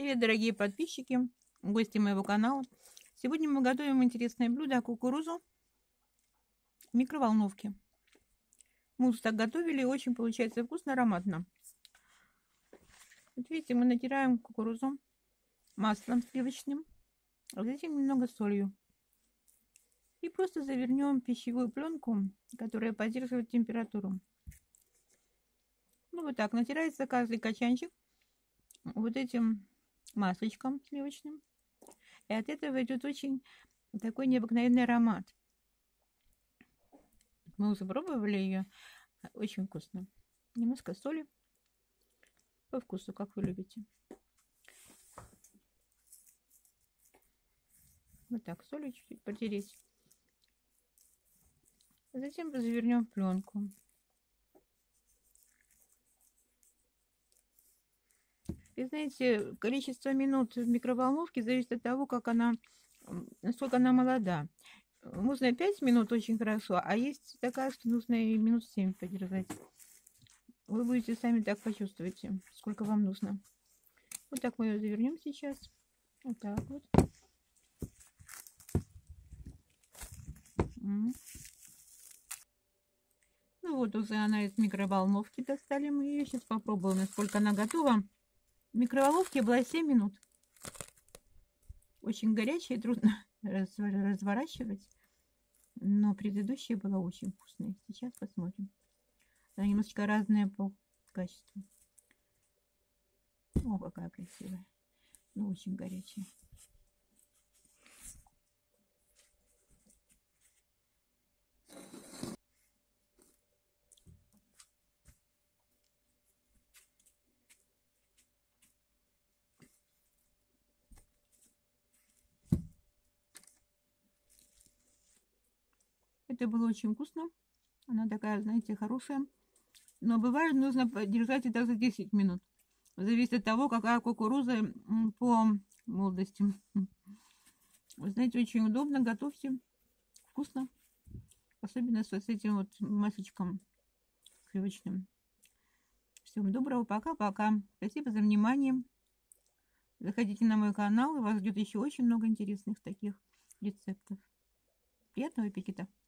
Привет, дорогие подписчики, гости моего канала. Сегодня мы готовим интересное блюдо — кукурузу в микроволновке. Мы уже так готовили, и очень получается вкусно, ароматно. Вот видите, мы натираем кукурузу маслом сливочным, а затем немного солью. И просто завернем в пищевую пленку, которая поддерживает температуру. Ну вот так, натирается каждый качанчик вот этим масличком сливочным. И от этого идет очень такой необыкновенный аромат. Мы уже пробовали ее. Очень вкусно. Немножко соли. По вкусу, как вы любите. Вот так, солью чуть-чуть потереть. Затем завернем пленку. И знаете, количество минут в микроволновке зависит от того, насколько она молода. Можно 5 минут очень хорошо, а есть такая, что нужно и минут 7 подержать. Вы будете сами так почувствуете, сколько вам нужно. Вот так мы ее завернем сейчас. Вот так вот. Ну вот уже она из микроволновки достали. Мы ее сейчас попробуем, насколько она готова. В микроволновке было 7 минут. Очень горячая, трудно разворачивать. Но предыдущая была очень вкусная. Сейчас посмотрим. Она немножечко разная по качеству. О, какая красивая. Но очень горячая. Это было очень вкусно. Она такая, знаете, хорошая. Но бывает, нужно держать это за 10 минут. Зависит от того, какая кукуруза по молодости. Вы знаете, очень удобно. Готовьте. Вкусно. Особенно с этим вот масочком сливочным. Всем доброго. Пока-пока. Спасибо за внимание. Заходите на мой канал. И вас ждет еще очень много интересных таких рецептов. Приятного аппетита!